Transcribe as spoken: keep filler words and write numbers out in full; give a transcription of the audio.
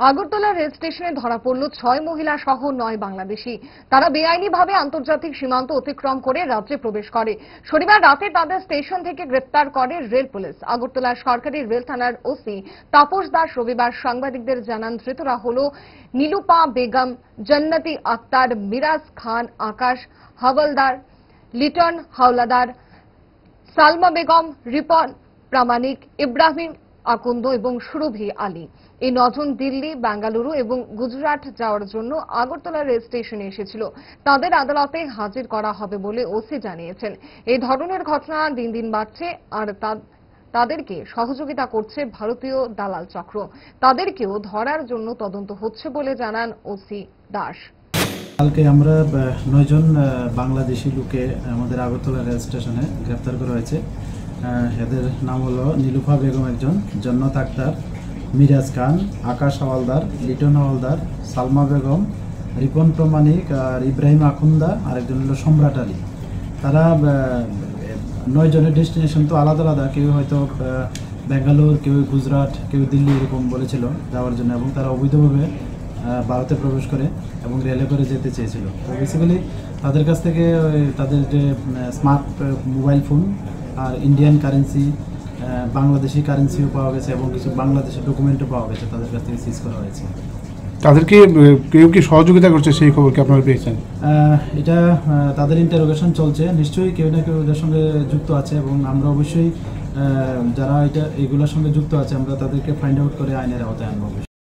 Agartala rail স্টেশনে ধরা পড়ল ছয় মহিলা সহ নয় বাংলাদেশি। তারা বেআইনিভাবে আন্তর্জাতিক সীমান্ত অতিক্রম করে রাজ্যে প্রবেশ করে। শনিবার রাতে তাদের স্টেশন থেকে গ্রেপ্তার করে রেল পুলিশ। আগরতলা সরকারি রেল থানার ওসি তাপস দাস রবিবার সাংবাদিকদের জানান, ধৃতরা হল নীলুপা বেগম, জান্নাতি আক্তার, মিরাজ খান, আকাশ হাওলাদার, লিটন হাওলাদার, সালমা বেগম, রিপন প্রামাণিক, ইব্রাহিম আকন্দ এবং সুরভি আলী। এই নজন দিল্লি, বেঙ্গালুরু এবং গুজরাট যাওয়ার জন্য আগরতলা রেল স্টেশনে এসেছিল। তাদের আদালতে হাজির করা হবে বলে ওসি জানিয়েছেন। এই ধরনের ঘটনা দিন দিন বাড়ছে, আর তাদেরকে সহযোগিতা করছে ভারতীয় দালাল চক্র। তাদেরকেও ধরার জন্য তদন্ত হচ্ছে বলে জানান ওসি দাস। কালকে আমরা নয়জন বাংলাদেশি লোকে আমাদের আগরতলা রেল স্টেশনে গ্রেপ্তার করা হয়েছে। এদের নাম হলো নীলুফা বেগম একজন, জান্নাত আক্তার, মিরাজ খান, আকাশ হাওলাদার, লিটন হাওলাদার, সালমা বেগম, রিপন প্রামাণিক আর ইব্রাহিম আকুন্দা, আর একজন হলো সম্রাট আলী। তারা নয় জনের ডেস্টিনেশন তো আলাদা আলাদা, কেউ হয়তো বেঙ্গালুরু, কেউ গুজরাট, কেউ দিল্লি এরকম বলেছিল যাওয়ার জন্য, এবং তারা অবৈধভাবে ভারতে প্রবেশ করে এবং রেলে করে যেতে চেয়েছিল। তো বেসিক্যালি তাদের কাছ থেকে তাদের যে স্মার্ট মোবাইল ফোন আর ইন্ডিয়ান কারেন্সি, বাংলাদেশি কারেন্সিও পাওয়া গেছে এবং কিছু বাংলাদেশের ডকুমেন্টও পাওয়া গেছে, তাদের কাছ থেকে সিজ করা হয়েছে। তাদেরকে কেউ কি সহযোগিতা করছে সেই খবর কি আপনারা পেয়েছেন? এটা তাদের ইন্টারোগেশন চলছে, নিশ্চয়ই কেউ না কেউ এদের সঙ্গে যুক্ত আছে, এবং আমরা অবশ্যই যারা এটা এগুলোর সঙ্গে যুক্ত আছে আমরা তাদেরকে ফাইন্ড আউট করে আইনের আওতায় আনবো।